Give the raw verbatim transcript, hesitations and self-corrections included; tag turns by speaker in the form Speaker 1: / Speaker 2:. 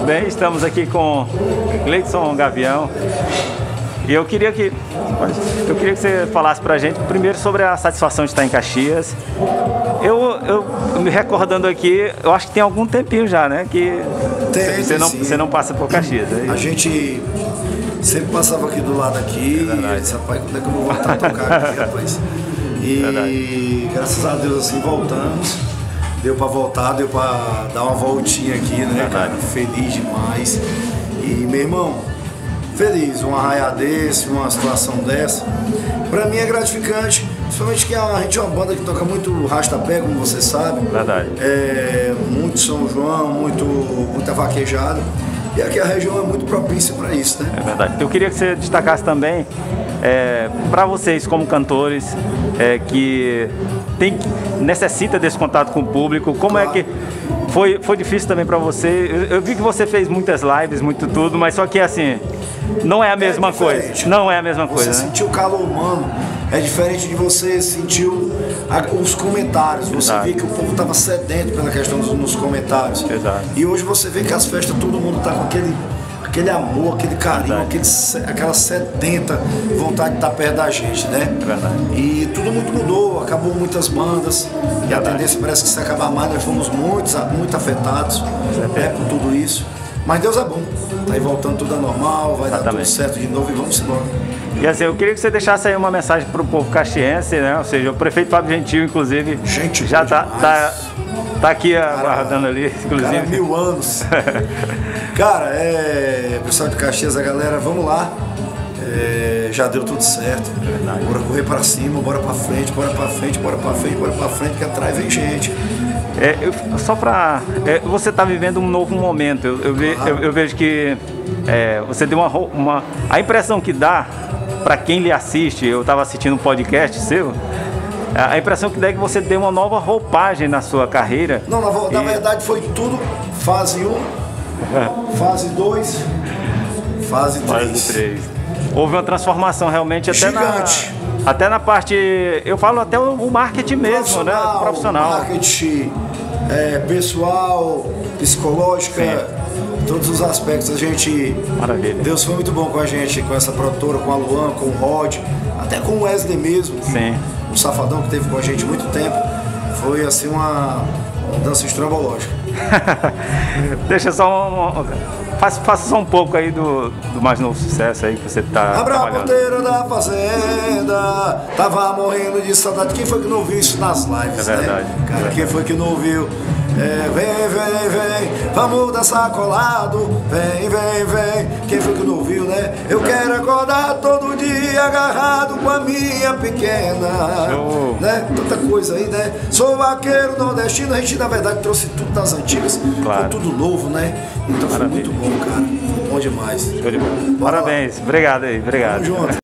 Speaker 1: bem, estamos aqui com Gleidson Gavião. E eu queria que eu queria que você falasse pra gente primeiro sobre a satisfação de estar em Caxias. Eu, eu me recordando aqui, eu acho que tem algum tempinho já, né? Que
Speaker 2: tem,
Speaker 1: você, não,
Speaker 2: sim.
Speaker 1: você não passa por Caxias. É
Speaker 2: a gente sempre passava aqui do lado aqui, é e disse, rapaz, quando é que eu vou voltar a tocar aqui, rapaz? E verdade. Graças a Deus assim voltamos. Deu pra voltar, deu pra dar uma voltinha aqui, né, verdade. Cara? Feliz demais. E meu irmão, feliz, um arraia desse, uma situação dessa. Pra mim é gratificante, principalmente que a gente é uma banda que toca muito rastapé, como você sabe.
Speaker 1: Verdade.
Speaker 2: É, muito São João, muito, muita vaquejada. E aqui a região é muito propícia para isso, né?
Speaker 1: É verdade. Eu queria que você destacasse também, é, para vocês como cantores, é, que tem, necessita desse contato com o público, como claro. é que foi, foi difícil também para você? Eu, eu vi que você fez muitas lives, muito tudo, mas só que assim, não é a mesma é coisa. Não é a mesma coisa.
Speaker 2: Você
Speaker 1: né?
Speaker 2: sentiu o calor humano, é diferente de você sentir os comentários. Você Exato. vê que o povo estava sedento pela questão dos nos comentários.
Speaker 1: Exato.
Speaker 2: E hoje você vê que as festas todo mundo está com aquele, aquele amor, aquele carinho, aquele, aquela sedenta vontade de estar perto da gente, né?
Speaker 1: É verdade.
Speaker 2: E tudo muito mudou, acabou muitas bandas. E a tendência parece que se acabar mais, nós fomos muito, muito afetados né, por tudo isso. Mas Deus é bom, tá aí voltando tudo a normal, vai Exatamente. dar tudo certo de novo e vamos embora.
Speaker 1: E assim, eu queria que você deixasse aí uma mensagem pro povo caxiense, né? Ou seja, o prefeito Fábio Gentil, inclusive,
Speaker 2: Gente,
Speaker 1: já tá, tá, tá aqui cara, aguardando ali, inclusive.
Speaker 2: Cara, mil anos. Cara, é, pessoal de Caxias, a galera, vamos lá. É, já deu tudo certo.
Speaker 1: Verdade.
Speaker 2: Bora correr pra cima, bora pra frente, bora pra frente, bora pra frente, bora pra frente, que atrás vem gente.
Speaker 1: É, eu, só pra... É, você está vivendo um novo momento. Eu, eu, ve, eu, eu vejo que é, você deu uma, uma... A impressão que dá para quem lhe assiste, eu estava assistindo um podcast seu, a impressão que dá é que você deu uma nova roupagem na sua carreira.
Speaker 2: Não, na, na e... verdade foi tudo fase um, é. fase dois, fase três.
Speaker 1: Fase três. Houve uma transformação realmente até
Speaker 2: Gigante.
Speaker 1: na... Até na parte, eu falo até o marketing mesmo, né? Profissional.
Speaker 2: Marketing, é, pessoal, psicológica, Sim. todos os aspectos. A gente,
Speaker 1: Maravilha.
Speaker 2: Deus foi muito bom com a gente, com essa produtora, com a Luan, com o Rod, até com o Wesley mesmo,
Speaker 1: Sim.
Speaker 2: um safadão que teve com a gente muito tempo. Foi assim uma mudança estrobológica.
Speaker 1: Deixa só um, um, faça, faça só um pouco aí do, do mais novo sucesso aí que você tá
Speaker 2: Abra
Speaker 1: trabalhando.
Speaker 2: a porteira da fazenda, tava morrendo de saudade. Quem foi que não ouviu isso nas lives,
Speaker 1: é verdade,
Speaker 2: né?
Speaker 1: É
Speaker 2: Cara,
Speaker 1: verdade.
Speaker 2: quem foi que não ouviu? É, vem, vem, vem, vamos dançar colado. Vem, vem, vem. Quem foi que não ouviu, né? Eu é. quero acordar todo dia agarrado com a minha pequena.
Speaker 1: Show.
Speaker 2: Né? Tanta coisa aí, né? Sou vaqueiro nordestino. A gente, na verdade, trouxe tudo das antigas.
Speaker 1: Claro.
Speaker 2: Foi tudo novo, né? Então Maravilha. foi muito bom, cara. Foi bom demais.
Speaker 1: Show de bola. Parabéns. Obrigado aí. Obrigado.
Speaker 2: Tamo junto.